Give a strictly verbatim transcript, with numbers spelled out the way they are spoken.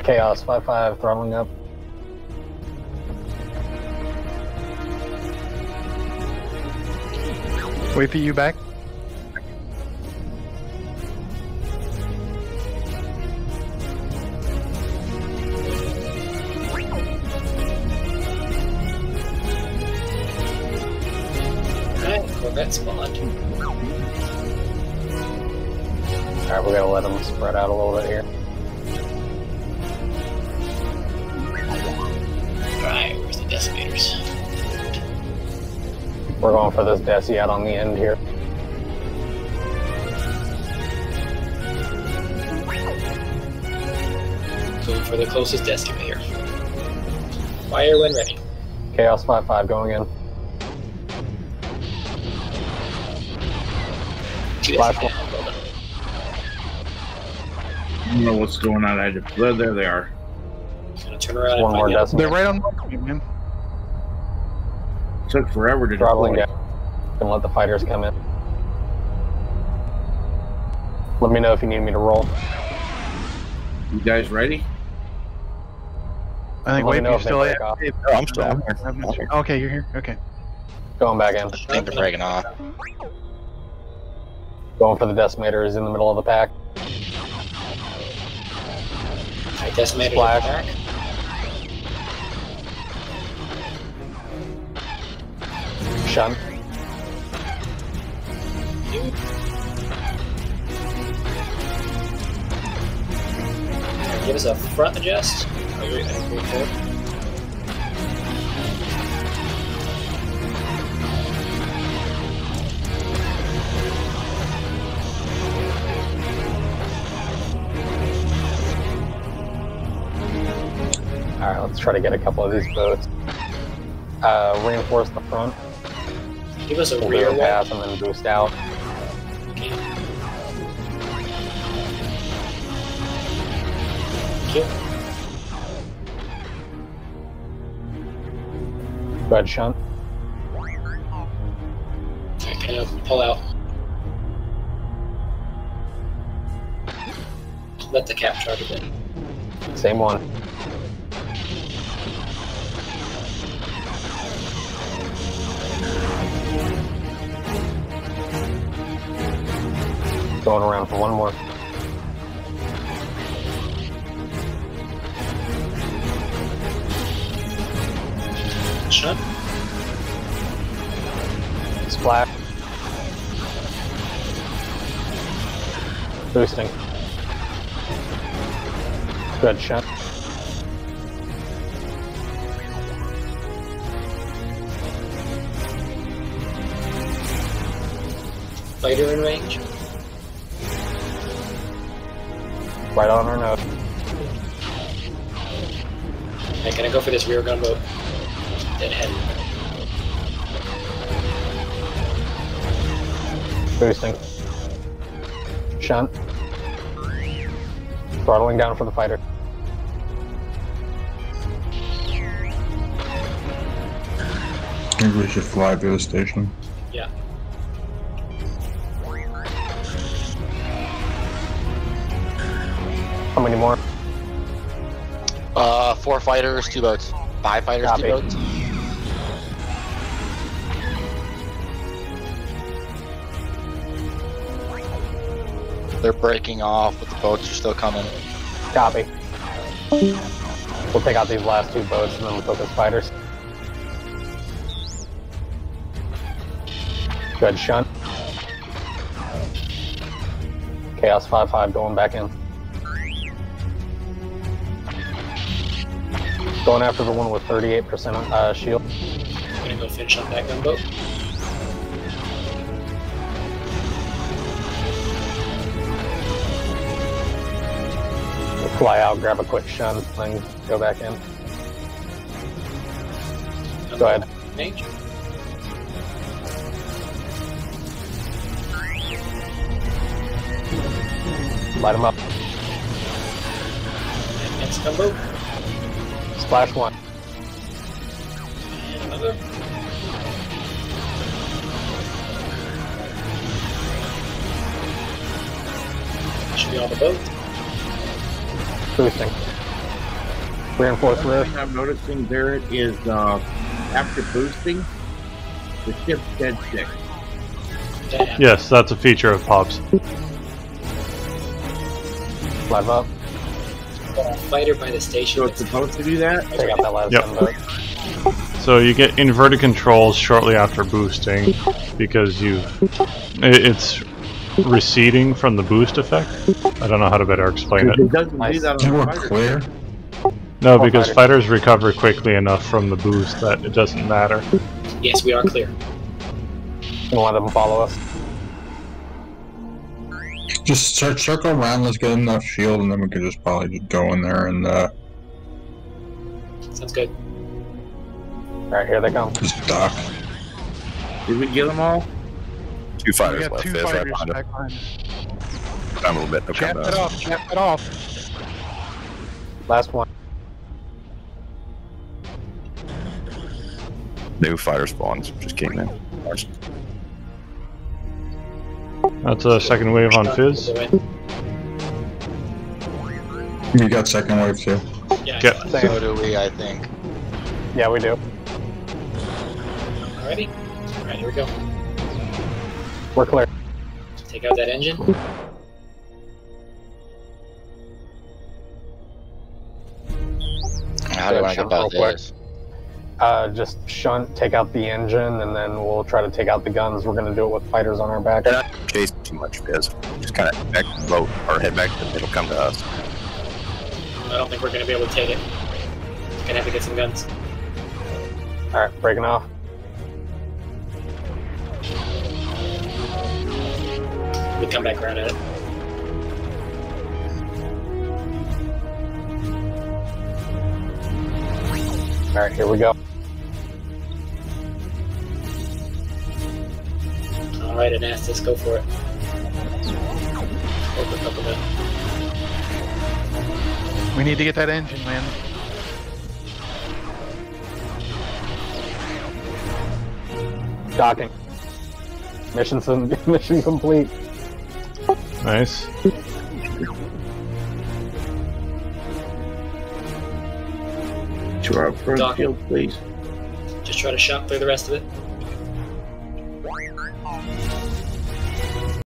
Chaos five five throttling up. Waefi, you back? Alright, Corvette spawned. Alright, we're gonna let them spread out a little bit here. Alright, where's the Decimators? We're going for this Deci out on the end here. Going for the closest Decimator. Fire when ready. Chaos five five going in. Flash one. I don't know what's going on. I just, there, there they are. Gonna turn around One and more find out. Decimator. They're right on the man. Took forever to Throttling deploy. down. And let the fighters come in. Let me know if you need me to roll. You guys ready? I think Let me know Waefi's if they still break in. off. Oh, I'm still on here. I'm not sure. Okay, you're here. Okay. Going back in. I think they're breaking off. Going for the Decimator is in the middle of the pack. Alright, Decimator's Splash. back. Shunt. Give us a front adjust. Oh, wait, I can go forward. Alright, let's try to get a couple of these boats. Uh, reinforce the front. Give us a We'll rear do a one. pass and then boost out. Okay. Thank you. Go ahead, Shunt. Alright, kind of pull out. Let the cap charge a bit. Same one. Going around for one more. Shut. Splash. Boosting. Good shot. Fighter in range. Right on our nose. I'm gonna go for this rear gunboat. Deadhead. Boosting. Shunt. Throttling down for the fighter. I think we should fly to the station. Yeah. How many more? Uh, four fighters, two boats. Five fighters, Copy. two boats. They're breaking off, but the boats are still coming. Copy. We'll take out these last two boats and then we'll focus fighters. Good shunt. Chaos five five going back in. Going after the one with thirty-eight percent uh, shield. I'm gonna go finish on that gunboat. We'll fly out, grab a quick shunt, then go back in. Go ahead. Range. Light them up. And next gunboat. Splash one. And another. Should be on the boat. Boosting. Reinforce One rear. thing I'm noticing there is uh, after boosting, the ship's dead stick. Damn. Yes, that's a feature of P O Bs. Live up. Fighter by the station. So it's supposed to do that? Take out that last Yep. gun boat. So you get inverted controls shortly after boosting because you it- it's receding from the boost effect. I don't know how to better explain Because it. it doesn't do Nice. that on Is the everyone fighter. clear? No, All because fighters. fighters recover quickly enough from the boost that it doesn't matter. Yes, we are clear. You want them to follow us? Just cir- circle around, let's get enough shield, and then we can just probably just go in there and uh, Sounds good. Alright, here they come. just dock. Did we get them all? Two We fighters got left. two Fizz right fighters behind him. back behind us. Time a little bit. Okay, Chap uh, it off, chap it off. Last one. new fighter spawns just came in. That's a second wave on Fizz. You got second wave too. Yeah. Get- I Same. So do we, I think. Yeah, we do. Alrighty. Alright, here we go. We're clear. Take out that engine. How do you want to Shunt go about real quick. this? Uh, just shunt, take out the engine, and then we'll try to take out the guns. We're gonna do it with fighters on our back. They're not chasing too much, Fizz. Just kind of back to the boat or head back to the it'll come to us. I don't think we're gonna be able to take it. Gonna have to get some guns. Alright, breaking off. We come back around at it. Alright, here we go. Alright, Inastus, go for it. Open up a bit. We need to get that engine, man. Docking. Mission, mission complete. Nice. To our front Dock. shield, please. Just try to shot through the rest of it.